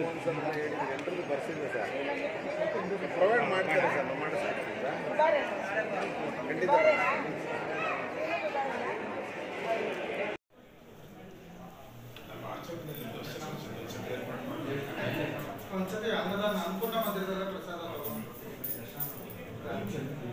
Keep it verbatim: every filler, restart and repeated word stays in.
ಒಂದ್ಸಲ ಹೇಳಿದ್ವಿ ಎಲ್ಲರಿಗೂ ಬರ್ಸಿದ್ದೆ ಸರ್ ಪ್ರೊವೈಡ್ ಮಾಡ್ತಾರೆ ಸರ್ ನಾವು ಮಾಡಿಸ್ತೀವಿ ಸರ್ ಖಂಡಿತ ಒಂದ್ಸತಿ ಅನ್ನದಾನ ಅನ್ಪೂರ್ಣ ಮಂದಿರದಲ್ಲೇ ಪ್ರಸಾದ